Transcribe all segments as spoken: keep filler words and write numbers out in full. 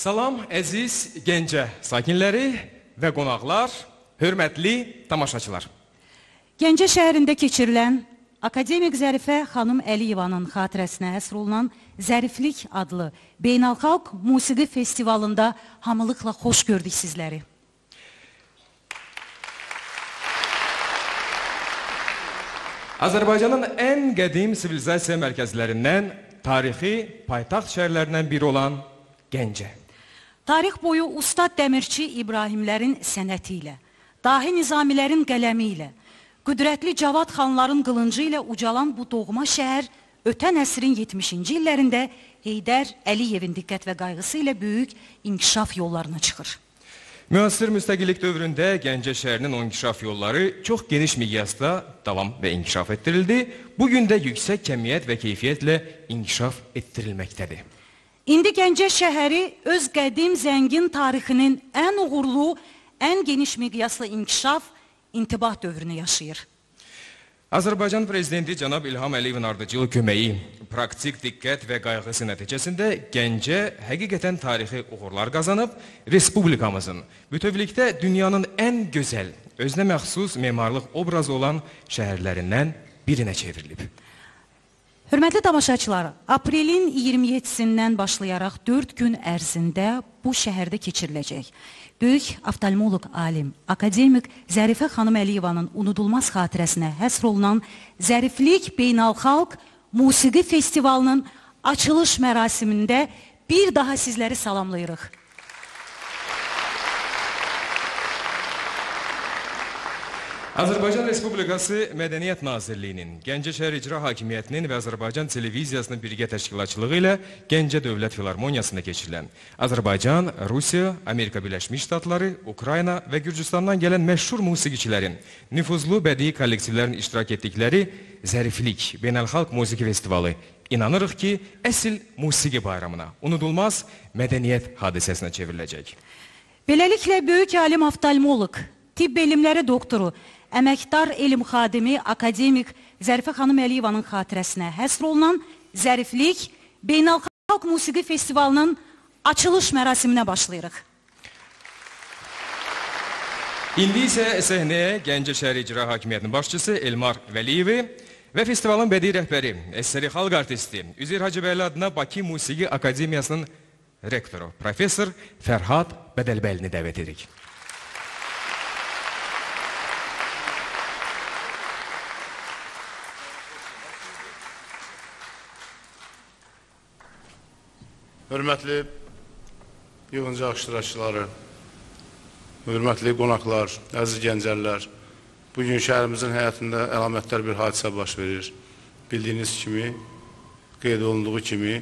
Salam əziz Gəncə sakinləri və qonaqlar, hörmətli tamaşaçılar. Gəncə şəhərində keçirilən Akademik Zərifə xanım Əliyevanın xatirəsinə həsr olunan Zəriflik adlı beynəlxalq musiqi festivalında hamılıqla xoş gördük sizləri. Azərbaycanın ən qədim sivilizasiya mərkəzlərindən, tarixi paytaxt şəhərlərindən biri olan Gəncə. Tarix boyu ustad dəmirçi İbrahimlərin sənəti ilə, dahi nizamilərin qələmi ilə, qüdrətli Cavad xanların qılıncı ilə ucalan bu doğma şəhər ötən əsrin yetmişinci illərində Heydər Əliyevin diqqət və qayğısı ilə böyük inkişaf yollarına çıxır. Müasir müstəqillik dövründə Gəncə şəhərinin o inkişaf yolları çox geniş miqyasda davam və inkişaf etdirildi. Bugün də yüksək kəmiyyət və keyfiyyətlə inkişaf etdirilməkdədir. İndi Gəncə şəhəri öz qədim zəngin tarixinin ən uğurlu, ən geniş miqyaslı inkişaf, intibah dövrünü yaşayır. Azərbaycan Prezidenti Cənab İlham Əliyevin ardıcıl köməyi, praktik diqqət və qayğısı nəticəsində Gəncə həqiqətən tarixi uğurlar qazanıb, Respublikamızın bütövlükdə dünyanın ən gözəl, özünə məxsus memarlıq obrazı olan şəhərlərindən birinə çevrilib. Hörmətli tamaşaçılar, aprelin iyirmi yeddisindən başlayaraq dörd gün ərzində bu şəhərdə keçiriləcək. Böyük oftalmoloq alim, akademik Zərifə xanım Əliyevanın unudulmaz xatirəsinə həsr olunan Zəriflik Beynəlxalq Musiqi Festivalının açılış mərasimində bir daha sizləri salamlayırıq. Azərbaycan Respublikası Mədəniyyət Nazirliyinin, Gəncə şəhər İcra Hakimiyyətinin və Azərbaycan Televiziyasının birgə təşkilatçılığı ilə Gəncə Dövlət Filarmoniyasında keçirilən Azərbaycan, Rusiya, Amerika Birləşmiş Ştatları, Ukrayna və Gürcüstandan gələn məşhur musiqiçilərin, nüfuzlu bədii kollektivlərin iştirak etdikləri Zəriflik Beynəlxalq Musiqi Festivalı inanırıq ki, əsl musiqi bayramına, unudulmaz mədəniyyət hadisəsinə çevriləcək. Beləliklə, böyük alim oftalmoloq, tibb elmləri doktoru, əməkdar elm xadimi, akademik Zərifə xanım Əliyevanın xatirəsinə həsr olunan Zəriflik Beynəlxalq Musiqi Festivalının açılış mərasiminə başlayırıq. İndi isə səhnəyə Gəncə şəhər İcra Hakimiyyətinin başçısı Elmar Vəliyevi və festivalın bədii rəhbəri, əsəri xalq artisti, Üzeyir Hacıbəyli adına Bakı Musiqi Akademiyasının rektoru, professor Fərhad Bədəlbəlini dəvət edirik. Hörmətli yığıncaq iştirakçıları, hörmətli qonaqlar, əziz gəncəllər, bugün şəhərimizin həyatında əlamətlər bir hadisə baş verir. Bildiyiniz kimi, qeyd olunduğu kimi,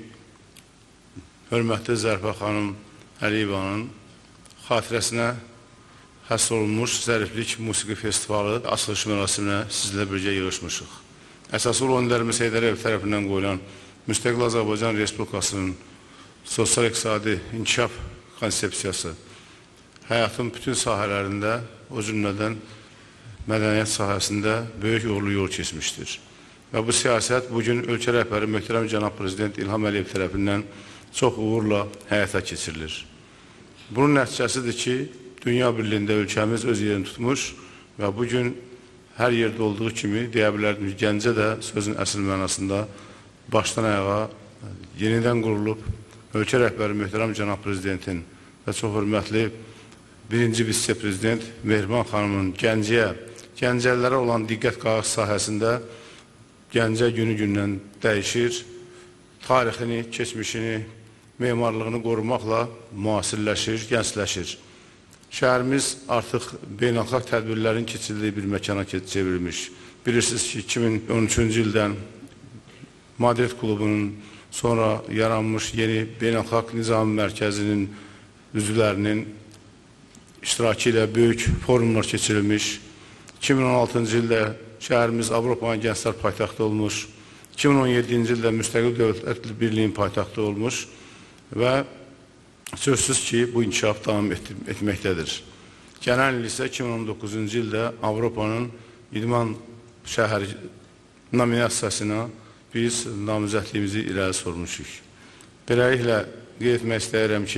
hörmətli Zərifə xanım Əliyevanın xatirəsinə həsr olunmuş Zəriflik Musiqi Festivalı açılış mərasiminə sizlə birgə yığışmışıq. Əsas rol önderimiz Heydər Əliyev tərəfindən qoyulan Müstəqil Azərbaycan Respublikasının sosial-iqtisadi inkişaf konsepsiyası həyatın bütün sahələrində, o cümlədən mədəniyyət sahəsində böyük uğurlu yol keçmişdir. Və bu siyasət bugün ölkə rəhbəri möhtərəm cənab Prezident İlham Əliyev tərəfindən çox uğurla həyata keçirilir. Bunun nəticəsidir ki, dünya birliyində ölkəmiz öz yerini tutmuş və bugün hər yerdə olduğu kimi deyə bilərdim ki, Gəncə də sözün əsl mənasında başdan ayağa yenidən qurulub, ölkə rəhbəri möhtərəm cənab Prezidentin və çox hörmətli birinci vitse-prezident Mehriban xanımın Gəncəyə, Gəncəlilərə olan diqqət qayğı sahəsində Gəncə günü-gündən dəyişir, tarixini, keçmişini, memarlığını qorumaqla müasirləşir, gəncləşir. Şəhərimiz artıq beynəlxalq tədbirlərin keçirildiyi bir məkana çevrilmiş. Bilirsiniz ki, iki min on üçüncü ildən Madrid klubunun sonra yaranmış yeni beynəlxalq nizami mərkəzinin üzvlərinin iştirakı ilə böyük forumlar keçirilmiş. iki min on altıncı ildə şəhərimiz Avropanın Gənclər paytaxtı olmuş. iki min on yeddinci ildə Müstəqil Dövlətlər Birliyinin paytaxtı olmuş və sözsüz ki, bu inkişaf davam etməkdədir. Gələn il isə iki min on doqquzuncu ildə Avropanın İdman şəhəri nominasiyasına biz namizədliyimizi irəli sormuşuq. Beləliklə, qeyd etmək istəyirəm ki,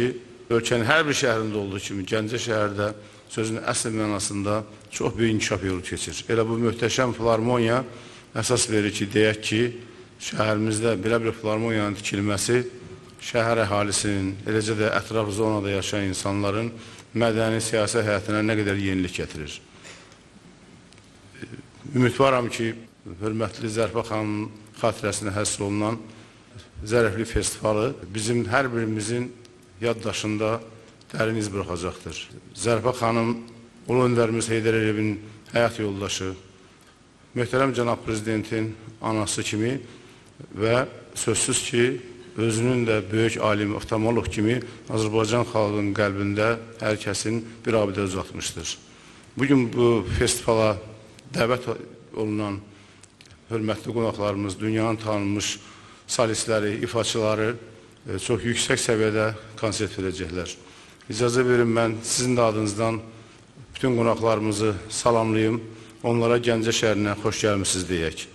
ölkənin hər bir şəhərində olduğu kimi Gəncə şəhərdə sözün əsl mənasında çox böyük inkişaf yolu keçir. Elə bu möhtəşəm filarmoniya əsas verir ki, deyək ki, şəhərimizdə belə bir filarmoniyanın tikilməsi şəhər əhalisinin, eləcə də ətraf zonada yaşayan insanların mədəni, siyasi həyatına nə qədər yenilik gətirir. Ümidvaram ki, hörmətli Zərifə xanımın xatirəsinə həsr olunan Zəriflik Festivalı bizim hər birimizin yaddaşında dərin iz bıraxacaqdır. Zərifə xanım, Ulu Öndərimiz Heydər Əliyevin həyat yoldaşı, möhtərəm cənab prezidentin anası kimi və sözsüz ki, özünün də böyük alim, oftalmoloq kimi Azərbaycan xalqının qəlbində hər kəsin bir abidə uzatmışdır. Bugün bu festivala dəvət olunan hörmətli qonaqlarımız, dünyanın tanınmış solistləri, ifaçıları çox yüksək səviyyədə konsert verəcəklər. İcazə verin, mən sizin də adınızdan bütün qonaqlarımızı salamlayım, onlara Gəncə şəhərinə xoş gəlmisiniz deyək.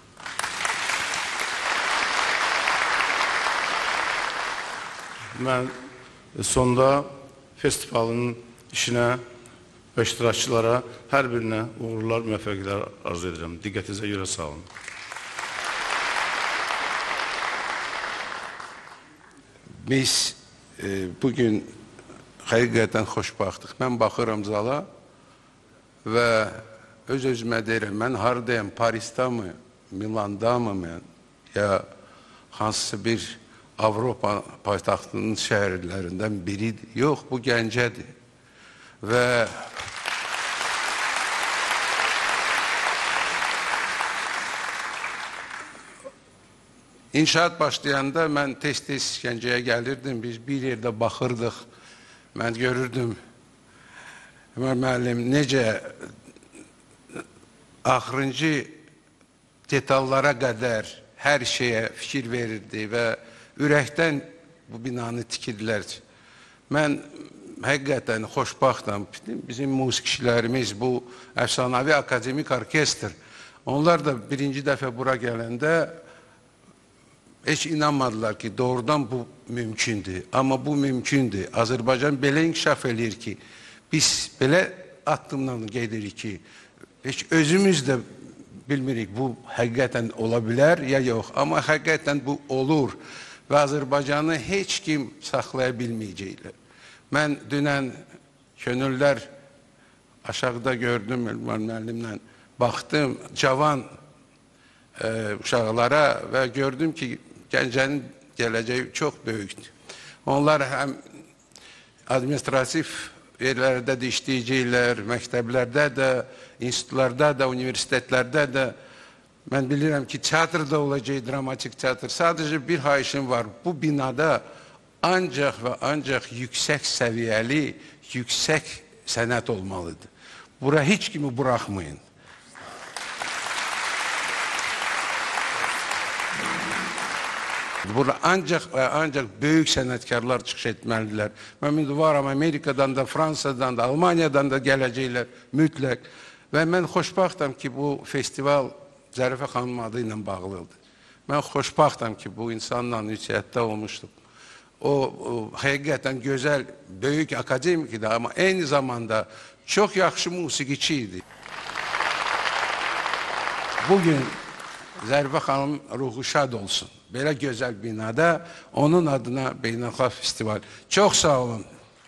Mən sonda festivalın işinə və iştirakçılara hər birinə uğurlar, müvəffəqiyyətlər arzu edirəm. Diqqətinizə görə sağ olun. Biz e, bugün həqiqətən xoşbaxtıq. Mən baxıram zala və öz-özümə deyirəm, mən haradayım, Paris'ta mı, Milan'da mı mən, ya hansısa bir Avropa paytaxtının şəhərlərindən biridir. Yox, bu Gəncədir. Və İnşaat başlayanda mən tez-tez Gəncəyə gəlirdim, biz bir yerdə baxırdıq, mən görürdüm, Ömər müəllim necə axırıncı detallara qədər hər şeyə fikir verirdi və ürəkdən bu binanı tikirdilər. Mən həqiqətən xoşbaxtam, bizim musiqiçilərimiz, bu əfsanəvi akademik orkestr, onlar da birinci dəfə bura gələndə heç inanmadılar ki, doğrudan bu mümkündür. Amma bu mümkündür. Azərbaycan belə inkişaf edir ki, biz belə addımla gedirik ki, heç özümüz də bilmirik, bu həqiqətən ola bilər ya yox. Amma həqiqətən bu olur və Azərbaycanı heç kim saxlaya bilməyəcəklər. Mən dünən könüllər aşağıda gördüm, Elmar müəllimlə baxdım, cavan e, uşaqlara və gördüm ki, Gəncənin gələcəyi çox böyükdür. Onlar həm administrativ yerlərdə də işləyəcəklər, məktəblərdə də, institutlarda da, universitetlərdə də. Mən bilirəm ki, teatrda olacaq, dramatik teatr. Sadəcə bir xahişim var, bu binada ancaq və ancaq yüksək səviyyəli, yüksək sənət olmalıdır. Bura heç kimi buraxmayın. Burada ancaq və ancaq böyük sənətkarlar çıxış etməlidirlər. Mən ümidvaram Amerikadan da, Fransadan da, Almaniyadan da gələcəklər mütləq. Və mən xoşbaxtam ki, bu festival Zərifə xanım adı ilə bağlıdır. Mən xoşbaxtam ki, bu insanla ünsiyyətdə olmuşduq. O, o həqiqətən gözəl, böyük akademik idi, amma eyni zamanda çox yaxşı musiqiçi idi. Bugün Zərifə xanım ruhu şad olsun. Belə gözəl binada onun adına beynəlxalq festival. Çox sağ olun.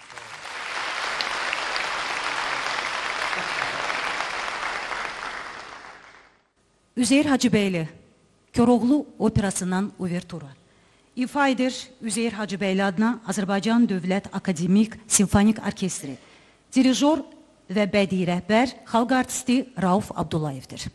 Üzeyir Hacıbəyli, Koroğlu operasından uvertura. İfa edir Üzeyir Hacıbəyli adına Azərbaycan Dövlət Akademik Simfonik Orkestri. Dirijor və bədii rəhbər xalq artisti Rauf Abdullayevdir.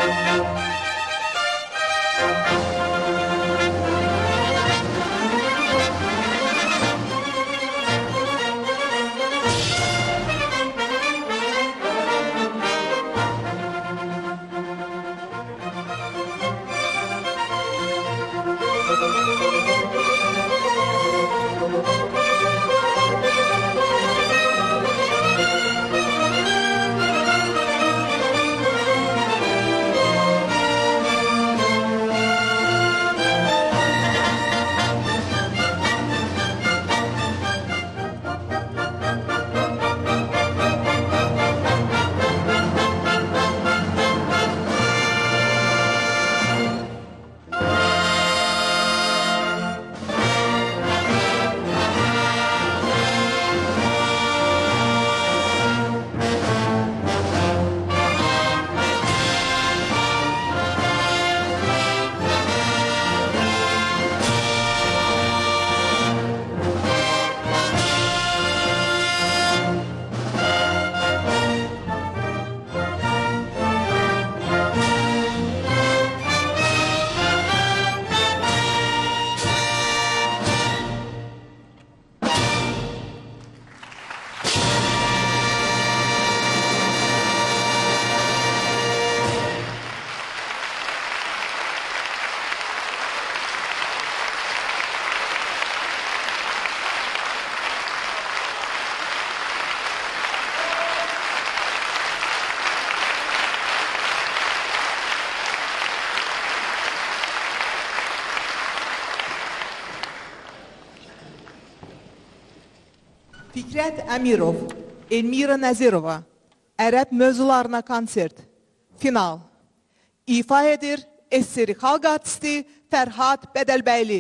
Fikrət Əmirov, Elmira Nəzirova, Ərəb mövzularına konsert, final. İfa edir S S R xalq artisti Fərhad Bədəlbəyli.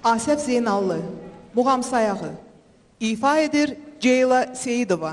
Asəf Zeynallı, Muğam Sayağı. İfa edir Ceyla Seyidova.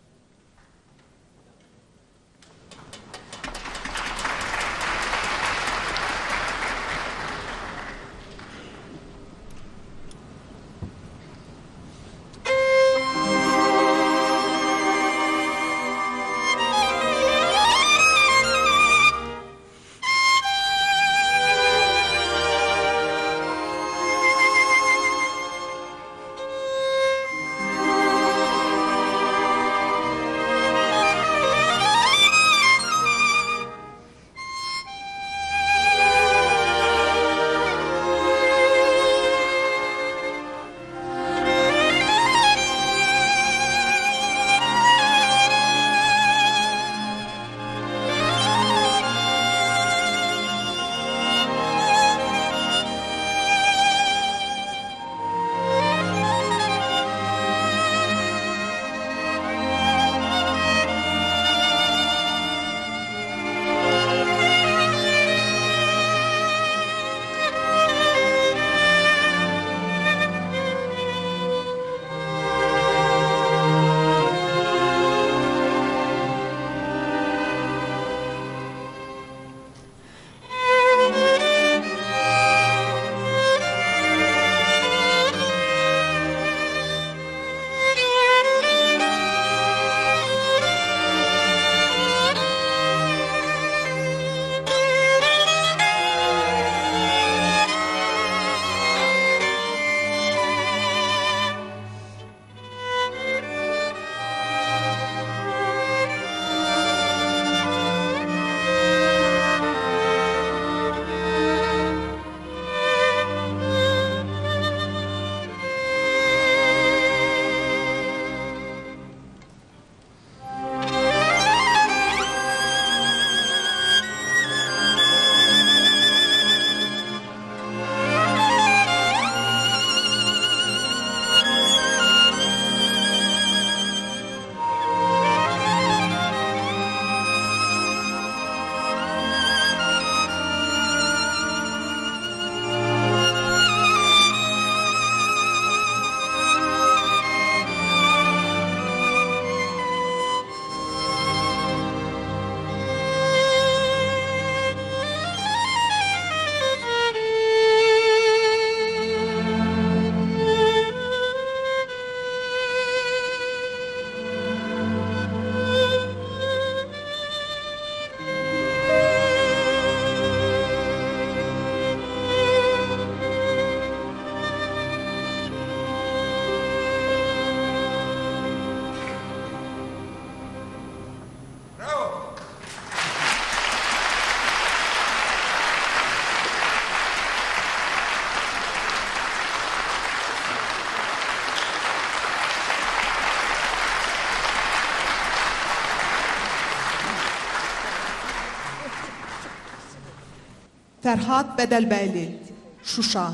Fərhad Bədəlbəyli, Şuşa.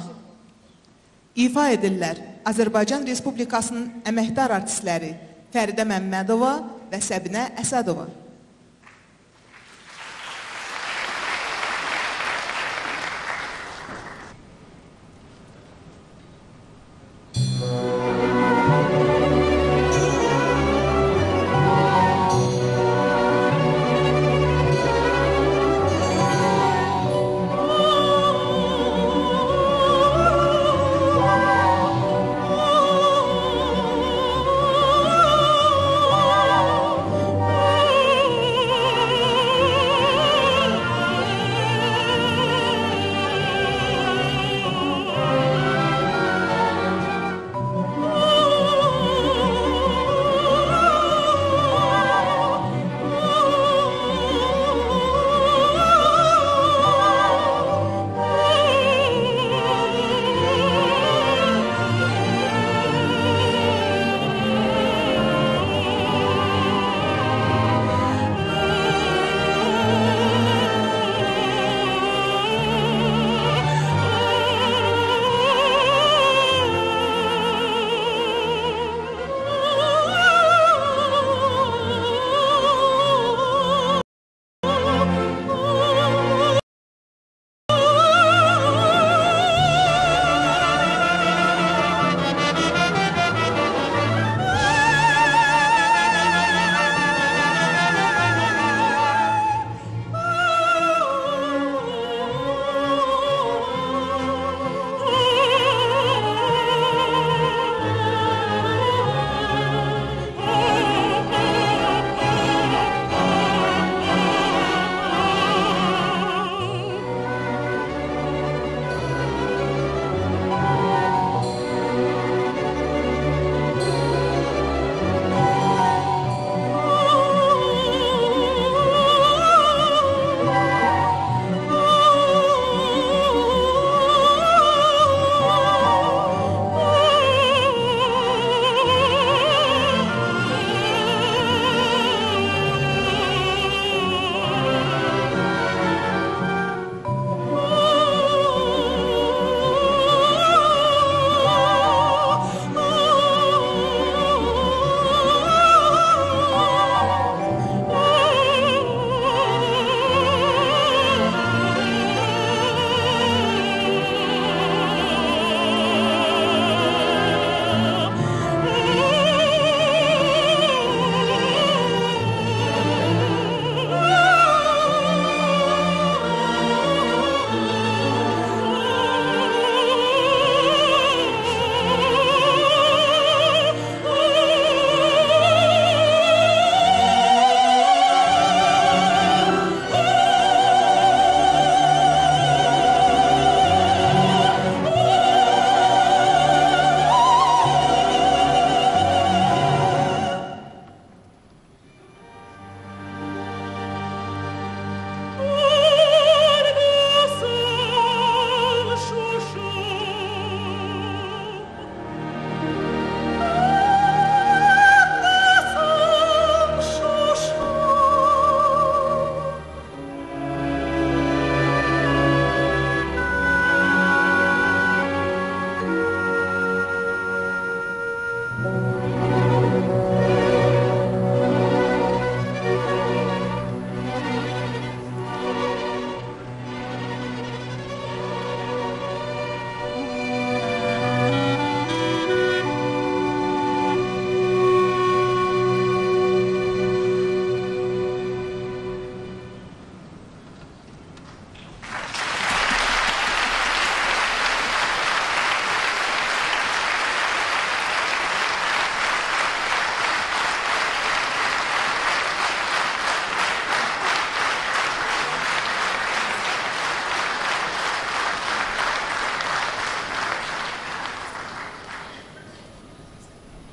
İfa edirlər Azərbaycan Respublikasının əməkdar artistləri Fəridə Məmmədova və Səbinə Əsədova. Oh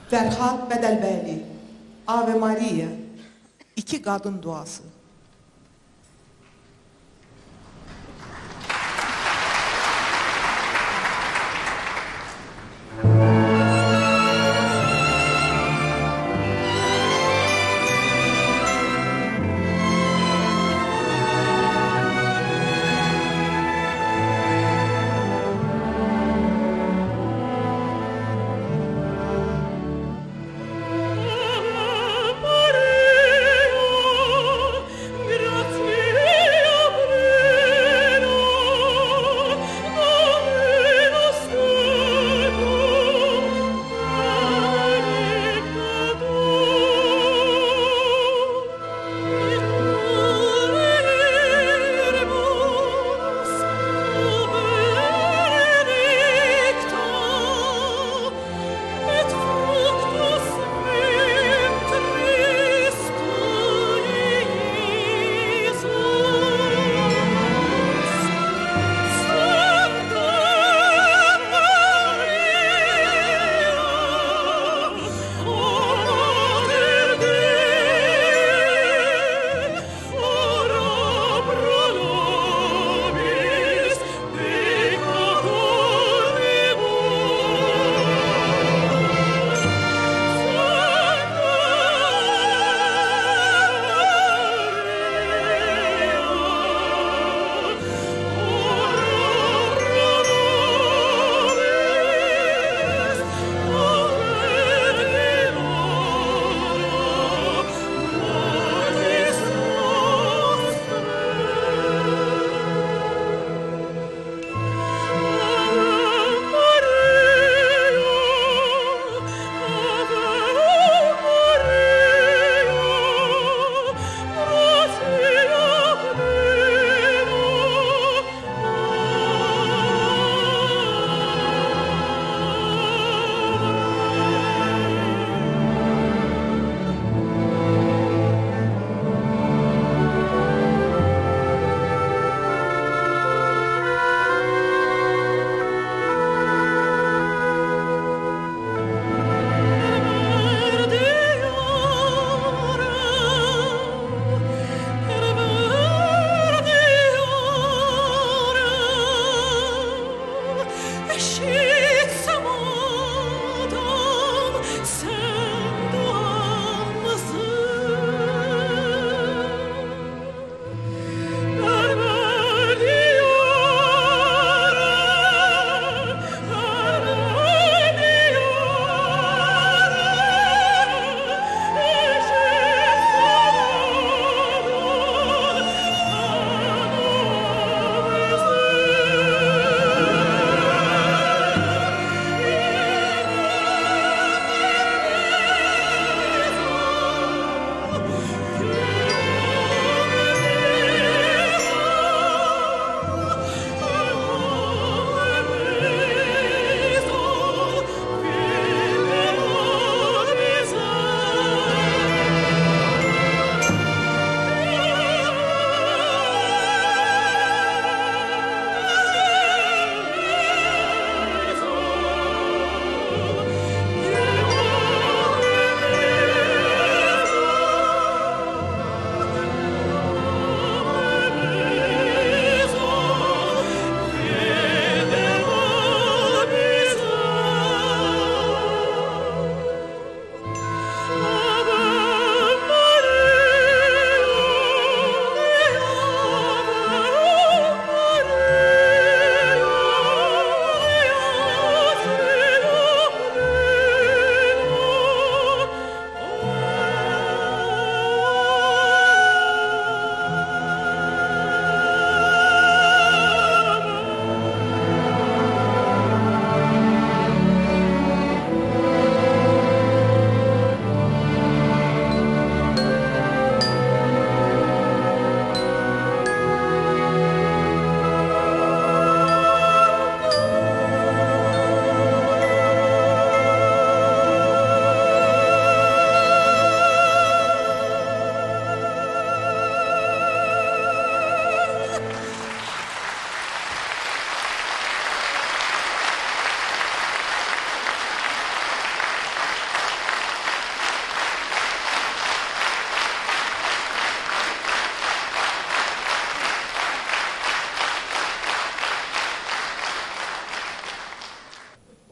Fərhad Bədəlbəyli, Ave Maria, iki qadın duası.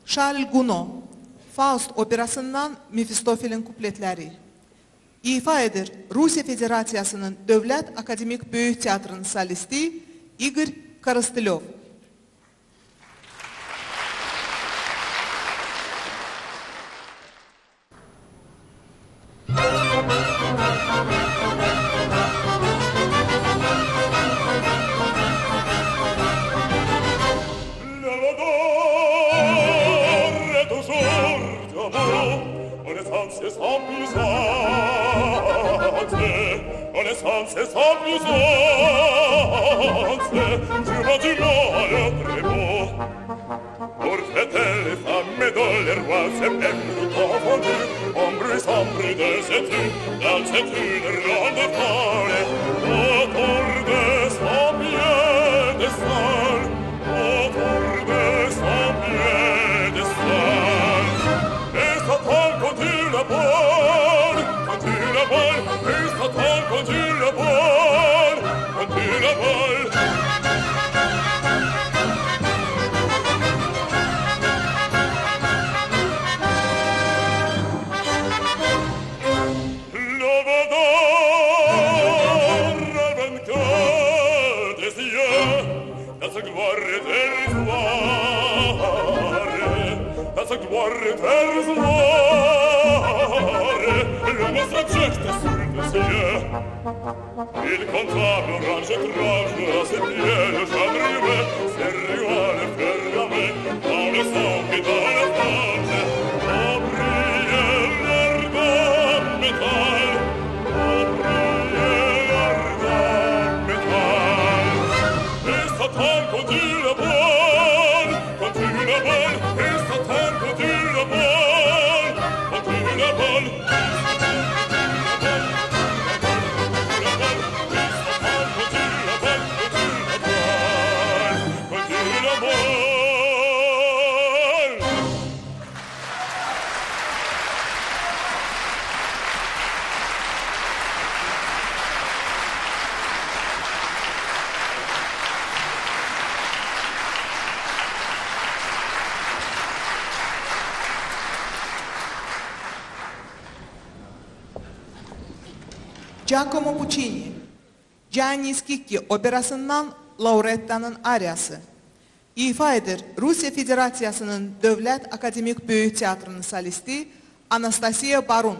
Charles Gounod, Faust operasından Mefistofelin kupletləri. İfa edir Rusiya Federasiyasının Dövlət Akademik Böyük Teatrının solisti Igor Korostelyov. C'est sans puissance, tu vas du mal au prémot. Pour fêter les femmes et de les rois, c'est même tout confondu. Ombre et sombre de cette rue, dans cette une ronde folle, autour de son piédestal, autour de son piédestal. Et Satan quand tu la voles, quand tu la voles, et Satan quand tu la voles, quand tu la voles. Gloire dérisoire, l'homme s'abjecte sur le ciel. Il compta l'orange étrange à ses pieds, le chandrier, ses ruelles fermées, dans le sang et dans la femme. Oh, briller l'air de métal, oh, briller l'air de métal. Et Satan conduit la voile, conduit la voile, et Satan conduit la voile, conduit la voile. Giacomo Puccini, Gianni Schicchi operasından laureattanın ariyası. İfa edir Rusiya Federasiyasının Dövlət Akademik Böyük Teatrının solisti Anastasiya Barun.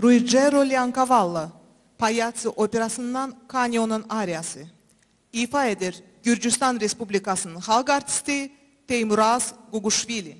Ruggero Leoncavallo, Pagliacci operasından Kanyon'un ariyası. İfa edir Gürcistan Respublikasının xalq artisti Teymuraz Guguşvili.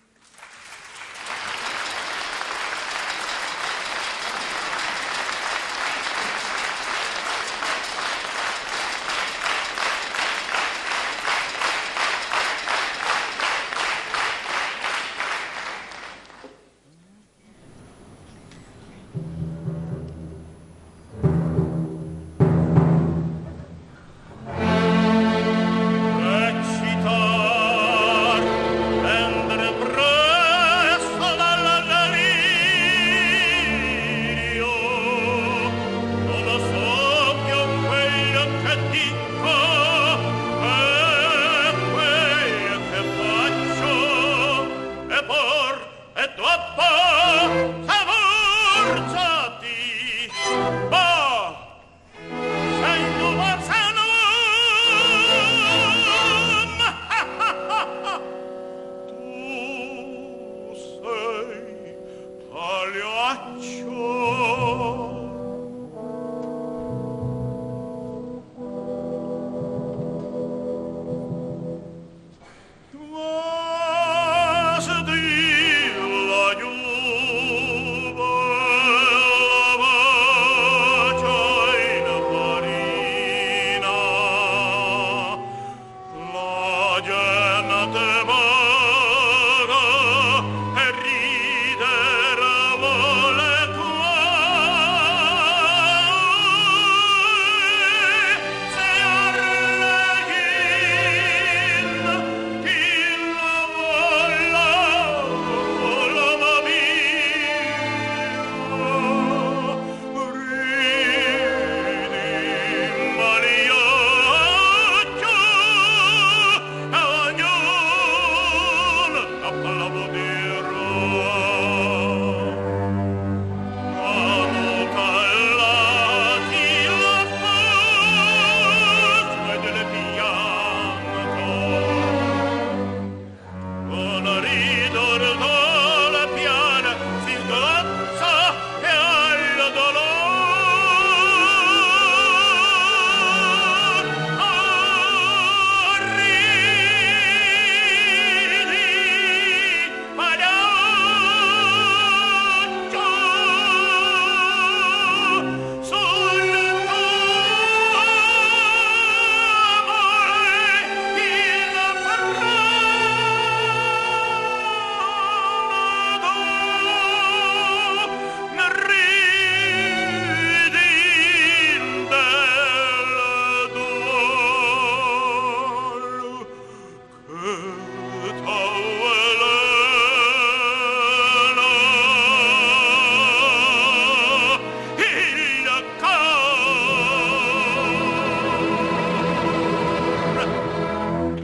Recitar entre presto dal delirio, non so più quello che dico e quello che faccio, e por e dopo savorzati, oh, sento varzano. Tu sei Pagliaccio. Mas Dio la giuva la bacia in farina, la gente vaga e ridere vuole qua. Se arleghin chi la vola vola mia, ridi Mariaccio e ognuno tappa la bodera. Hanno callati la faccia del pianto, con ridor dalla piana si sgozza e al dolor. Ridi, Pagliaccio, sul tavolo il frado, ne ridin del duolo che t'avvelena il cor.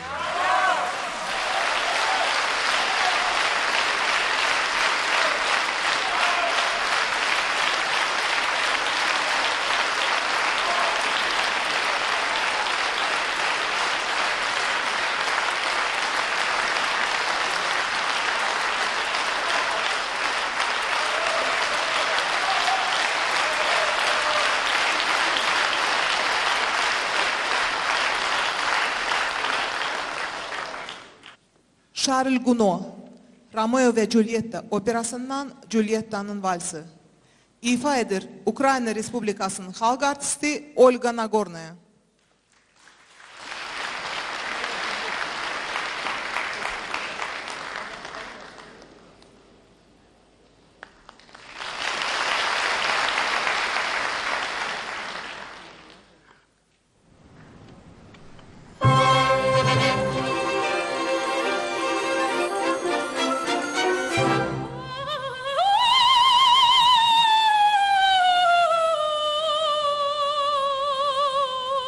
Charles Gounod, Romeo ve Julieta operasından Julieta'nın valsi. İfa edir Ukrayna Respublikasının xalq artisti Olga Nagornaya. Oh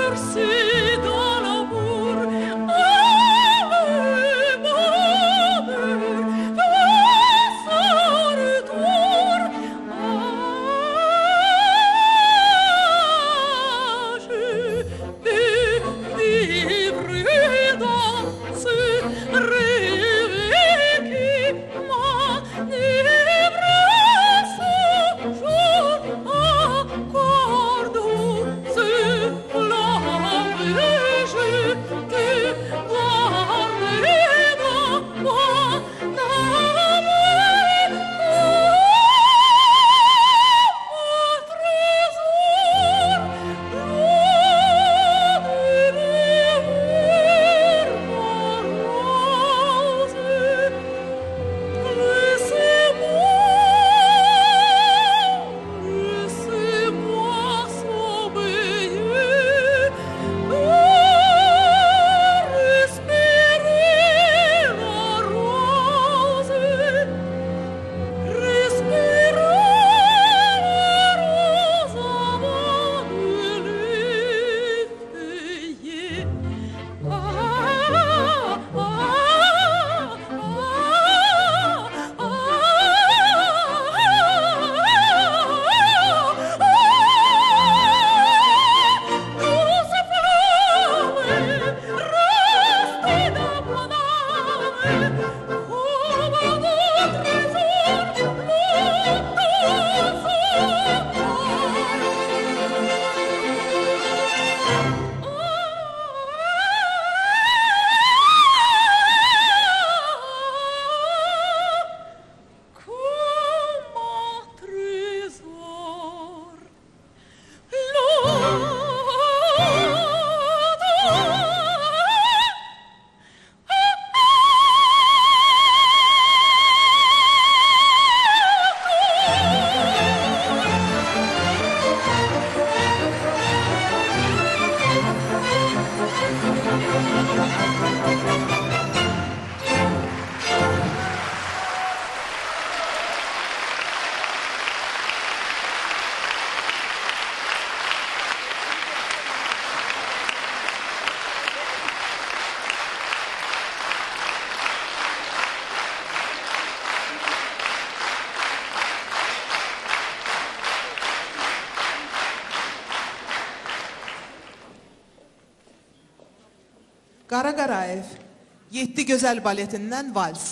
Qara Qarayev, Yeddi Gözəl baletindən vals.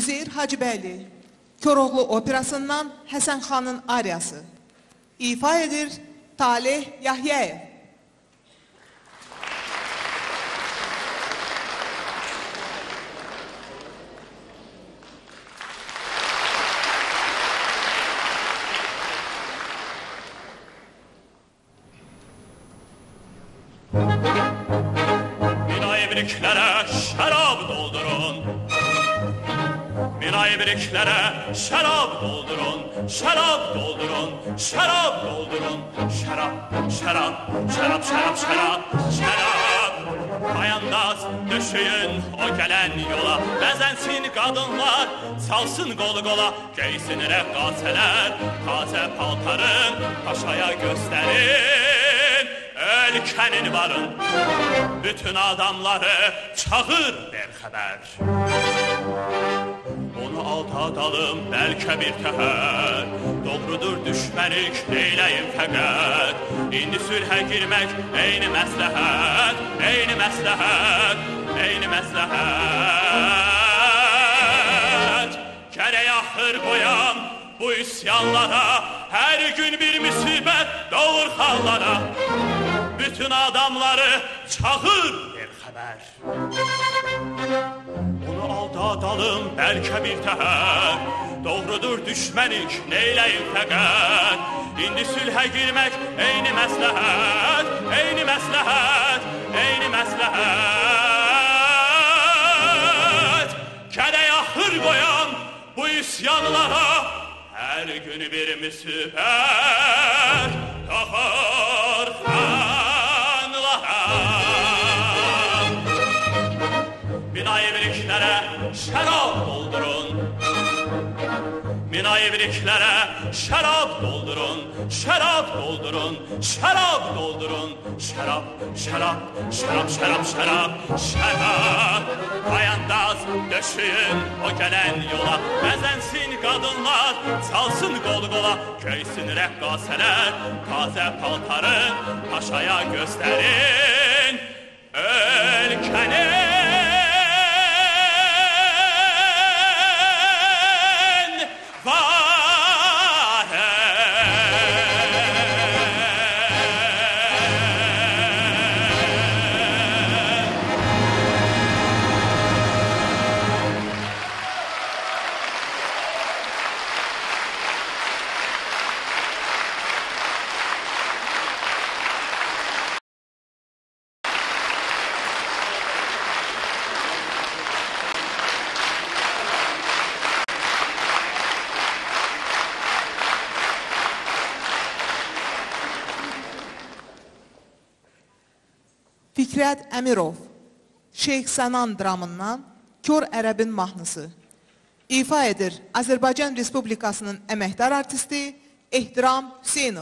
Üzeyir Hacıbəyli Koroğlu operasından Həsən xanın ariyası. İfa edir Talih Yahyayev. Minaybriklere şarap doldurun. Minaybriklere şarap doldurun. Şarap doldurun. Şarap doldurun. Şarap, şarap, şarap, şarap, şarap, şarap. Ayandaz düşüyün o gelen yola. Bezensin kadınlar, salsın kolu kola. Giysin rekkaseler, taze paltarın paşaya gösterin. Ölkenin varın, bütün adamları çağır der haber. Onu aldadalım belki bir teher. Doğrudur düşmenik neyleyin fəqət. İndi sülhə girmek eyni məsləhət. Eyni məsləhət, eyni məsləhət. Gərək axır qoyam bu isyanlara. Her gün bir müsibət doğur xallara. Bütün adamları çağır der haber. Onu aldadalım belki bir teher. Doğrudur düşmenik neyleyin fəqət. İndi sülhə girmek eyni məsləhət. Eyni məsləhət, eyni məsləhət. Gərək axır qoyam bu isyanlara. Her gün bir müsibət doğur xanlara. Minaybriklere şarap doldurun. Minaybriklere şarap doldurun. Şarap doldurun. Şarap doldurun. Şarap, şarap, şarap, şarap, şarap, şarap. Ayandaz döşüyün o gelen yola. Bezensin kadınlar, salsın kol kola. Köysün rekkaseler, taze paltarın paşaya gösterin. Ölkenin Fikrət Əmirov Şeyx Sənan dramından Kör Ərəbin mahnısı. İfa edir Azərbaycan Respublikasının əməkdar artisti Ehtiram Hüseynov.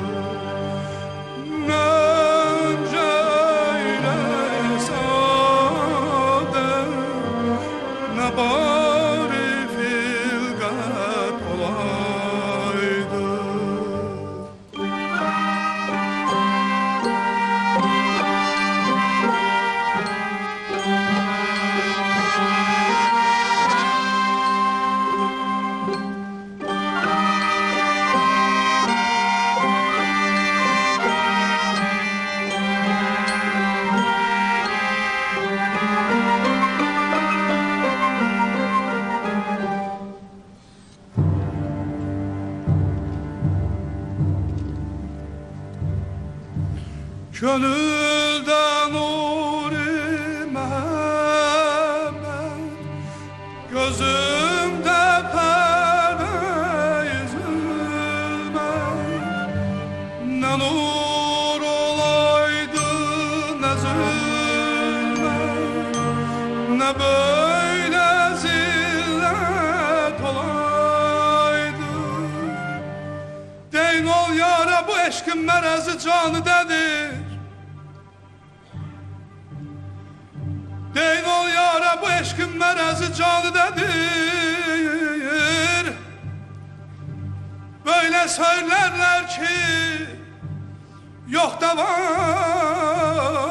Nece öyle Könülden Nuri Mehmet, gözümde perde üzülmek. Ne nur olaydı ne zulmet, ne böyle zillet olaydı. Deyin ol yara bu eşkin merezi canı dedir. Deyin ol yara bu eşkin merezi canı dedir. Böyle söylerler ki yok da var.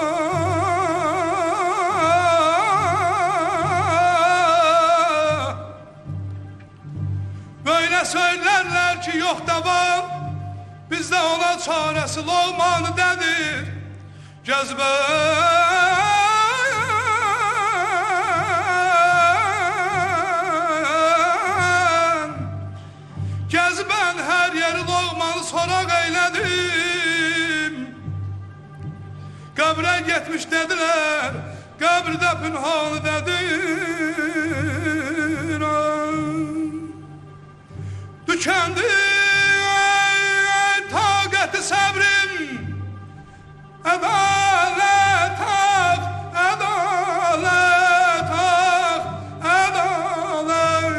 Böyle söylerler ki yok da var. Bizde ona çaresi olmanı dedir. Cezbe Gezben her yeri doğmanı sorak eyledim. Kabre gitmiş dediler, kabrde pünhanı dedir. Tükendi taqəti səbrim, ədalət haq, ədalət haq, ədalət.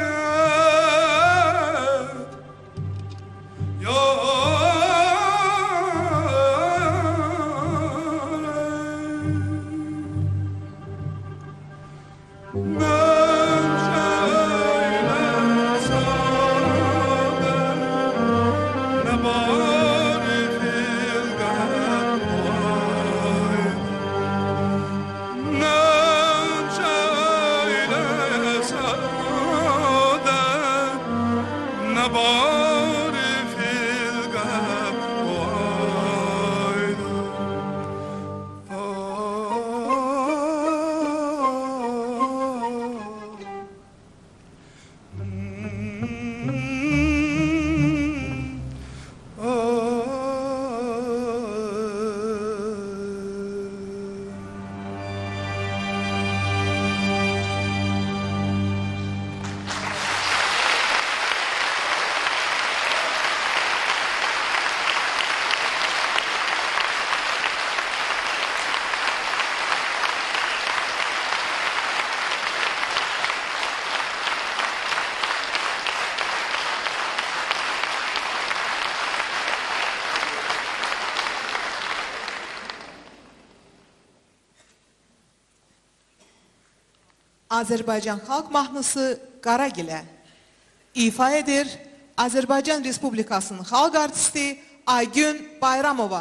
Azərbaycan xalq mahnısı Qaragilə ifa edir Azərbaycan Respublikasının xalq artisti Aygün Bayramova.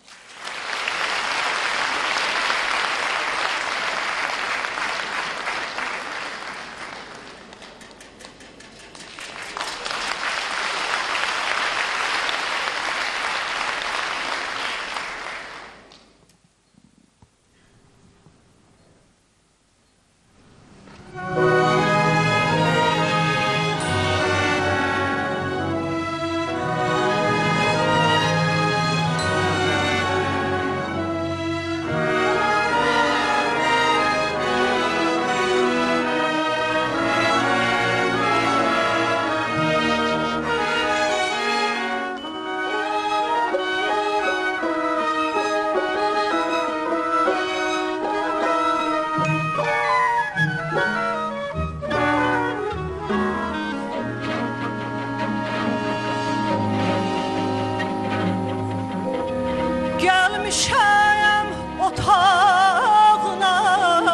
Gelmişəm otağına,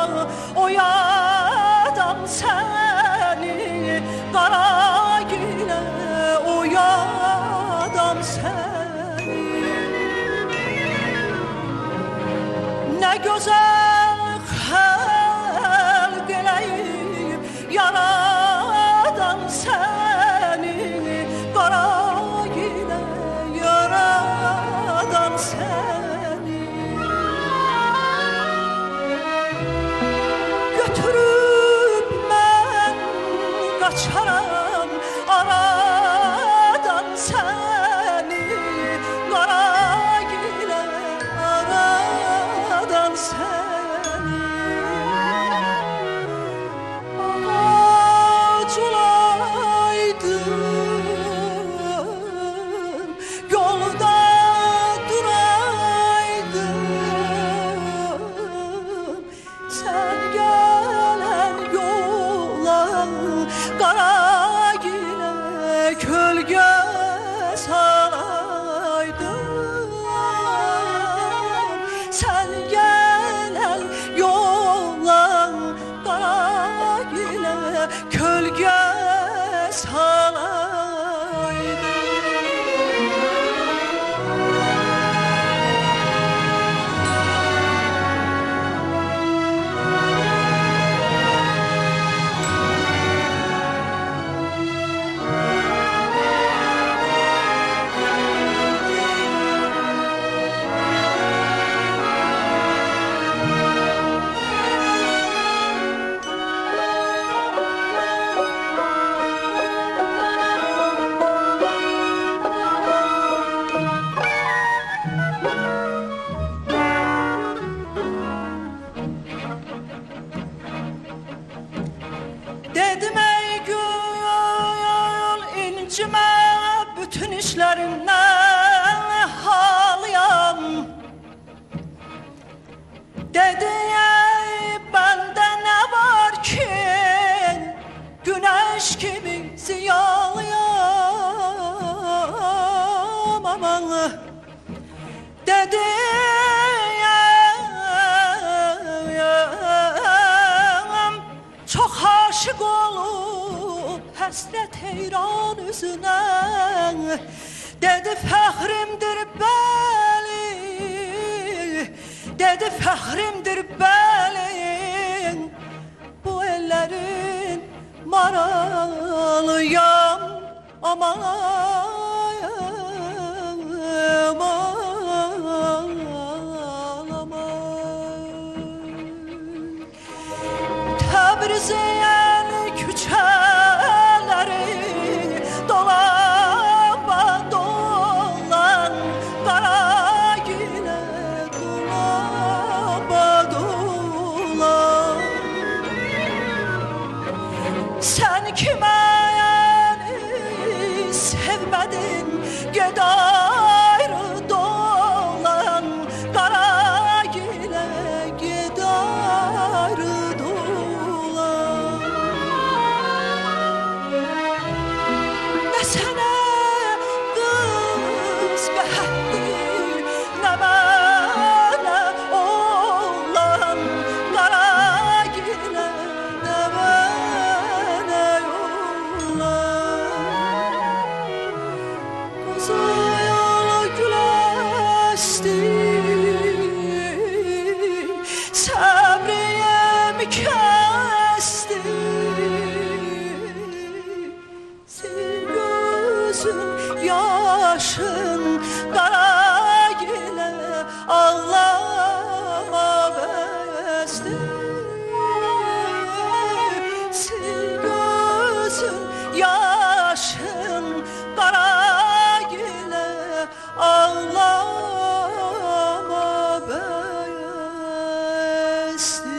oyadam səni, Qaragilə, oyadam səni. Nə gözəl xəlq eləyib, yaradan səni, Qaragilə, yaradan səni. Qaçaram aradan səni, Qaragilə, aradan həsrət heyran üzünə. Dedi fəxrimdir bəli, dedi fəxrimdir bəli, bu ellərin maralıyam, aman aman aman. Təbrizin küçələri dolaba dolan, Qaragülə dolaba dolan. Sən kimə sevmədin, ged ayrı dolan, Qaragülə ged ayrı dolan. Nə sənə qız bəhətdir, nə mənə oğlan, Qaragülə nə mənə oğlan. Qızıl güləşdi, səbriyəm kəsdi, sil gözün yaşın, Qaragülə ağlama bəsdi. Sil gözün yaşın, Qaragülə ağlama bəsdi.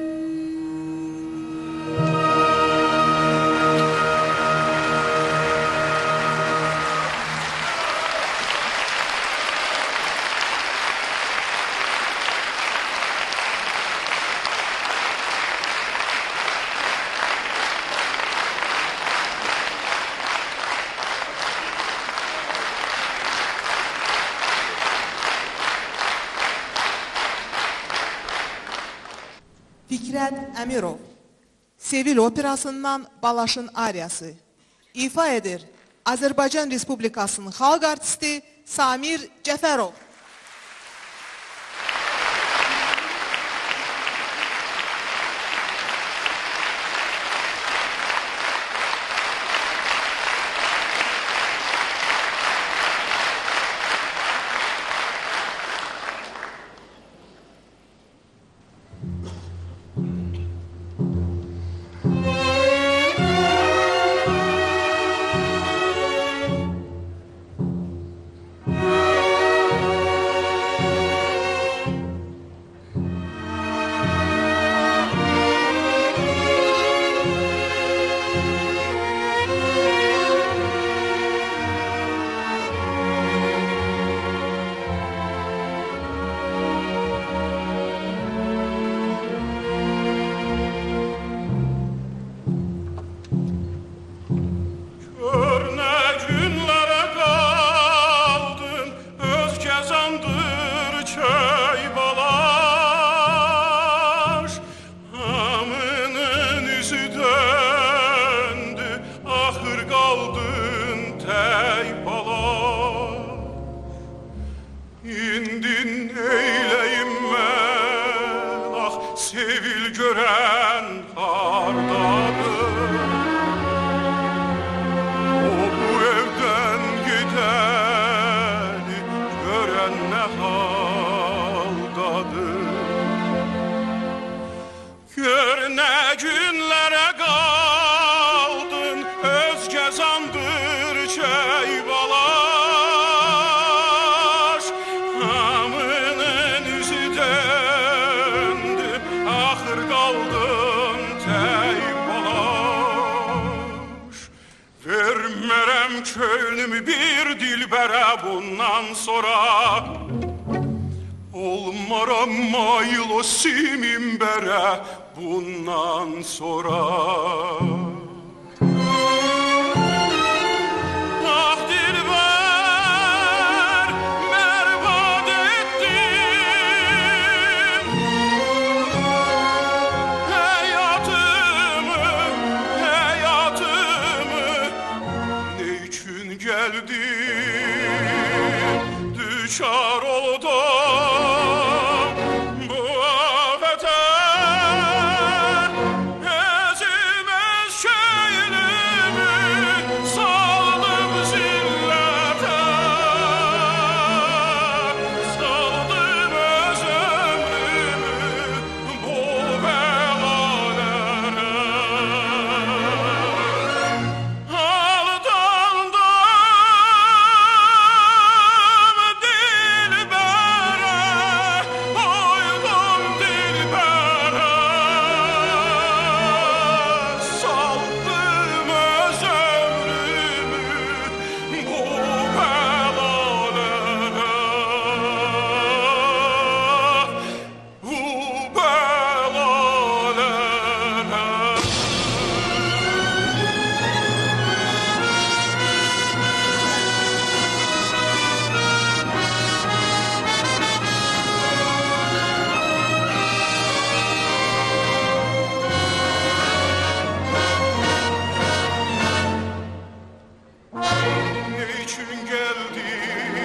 Fikrət Əmirov, Sevil operasından Balaşın ariyası. İfa edir Azərbaycan Respublikasının xalq artisti Samir Cəfərov. Görən hardadır? O bu evdən gedəni görən nə haldadır? Gör nə günlərə qaldın, özgə zandır Keybalar. Hamının üzü döndü, axır qaldın tək balaş. Vermərəm könlümü bir dilbərə bundan sonra, olmaram mayıl o simin bərə bundan sonra. Ah dilbər, bərbad ettin həyatımı, həyatımı. oldum bu afete. Ezimez şeylimi saldım zillete. Saldım öz ömrümü bu belalere. Niçin geldin,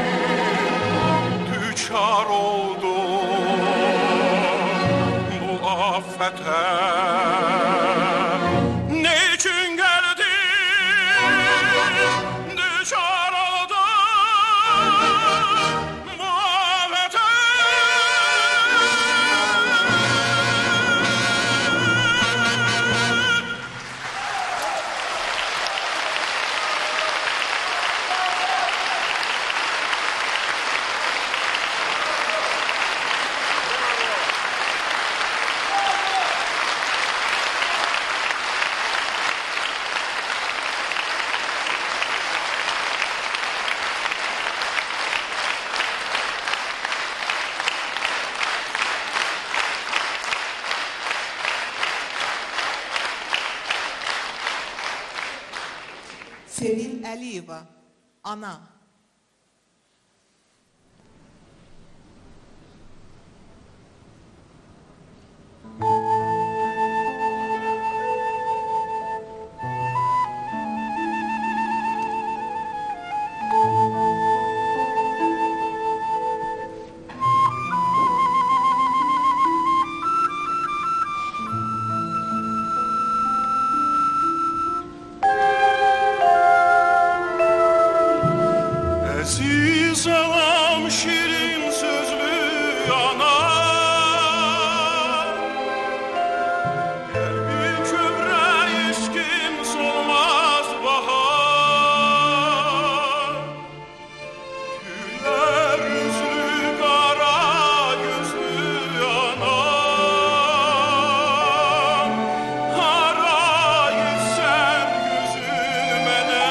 düçar oldum bu afete? Niçin geldin, düçar oldum bu afete? Sevil Əliyeva, ana. Aziz anam, şirin sözlü anam, kalbim köbre iskim solmaz bahar. Güller yüzlü kara gözlü anam, hara gitsem gözün mene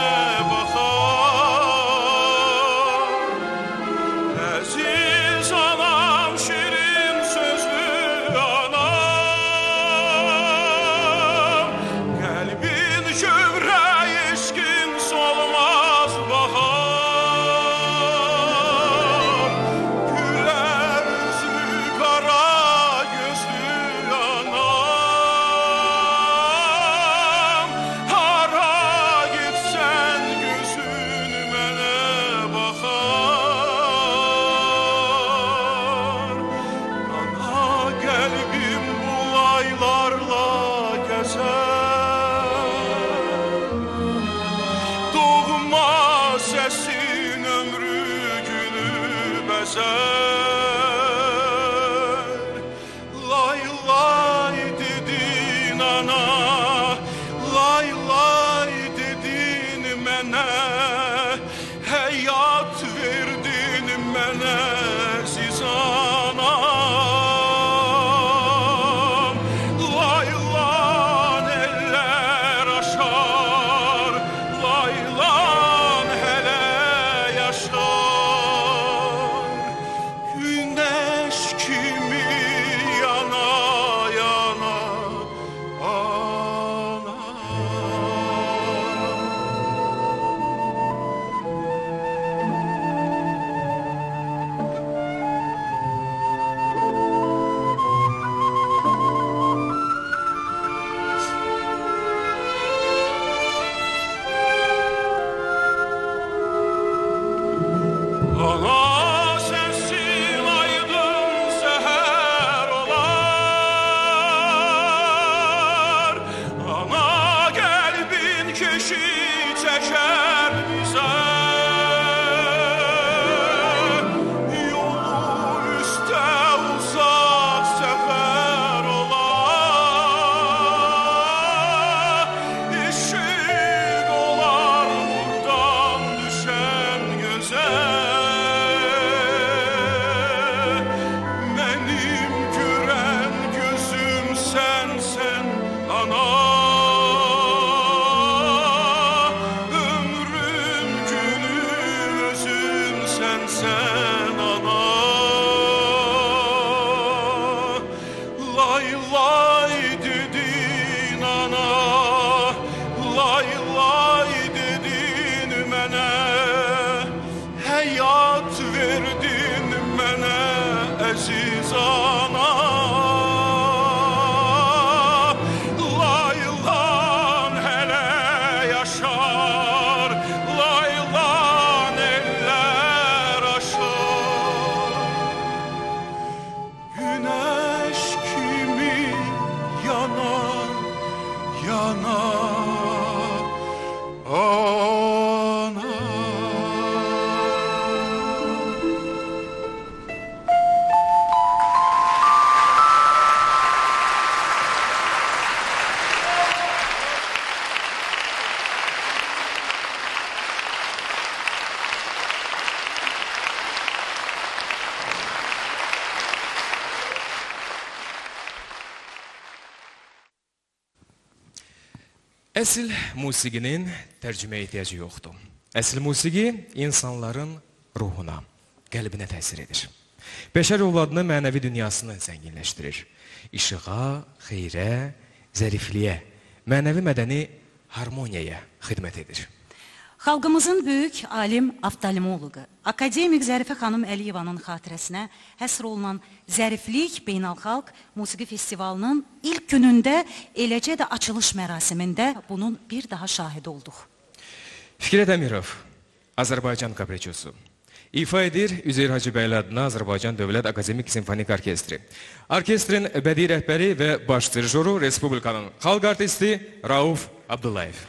bakar. Aziz anam, şirin sözlü anam, kalbin köbre iskin solmaz bahar. Güler yüzlü kara gözlü anam, hara gitsen gözün mene bakar. Ana kalbim bulaylarla gezer, doğma sesin ömrü günü bezer. Lay lay dedin ana, lay lay dedin mene, hayat verdin mene siz anam. Lay lan eller aşar, lay lan hele yaşar. sensiz ana. Laylan hele yaşar, laylan eller aşar. Güneş kimi yanar, yanar ana. Əsl musiqinin tərcümə ehtiyacı yoxdur. Əsl musiqi insanların ruhuna, qəlbinə təsir edir. Bəşər övladını mənəvi dünyasını zənginləşdirir. İşığa, xeyrə, zərifliyə, mənəvi mədəni harmoniyaya xidmət edir. Xalqımızın böyük alim oftalmoloqu, akademik Zərifə xanım Əliyevanın xatirəsinə həsr olunan Zəriflik Beynəlxalq Musiqi Festivalının ilk günündə, eləcə də açılış mərasimində bunun bir daha şahidi olduq. Fikrət Əmirov, Azərbaycan kapriçosu. İfa edir Üzeyir Hacıbəyli adına Azərbaycan Dövlət Akademik Simfonik Orkestri. Orkestrin bədii rəhbəri və baş dirijoru Respublikanın xalq artisti Rauf Abdullayev.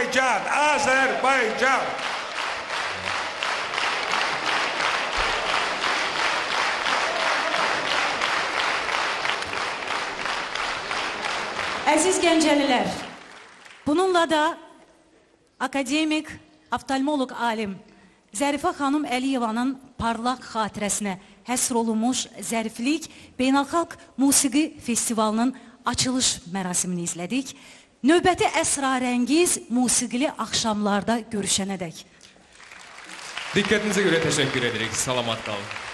Azərbaycan, Azərbaycan. Əziz Gəncəlilər, bununla da akademik, oftalmoloq alim Zərifə xanım Əliyevanın parlaq xatirəsinə həsr olunmuş Zəriflik Beynəlxalq Musiqi Festivalının açılış mərasimini izlədik. Növbəti əsrarəngiz musiqili axşamlarda görüşənədək. Diqqətinizə görə təşəkkür edirik. Salamat qalın.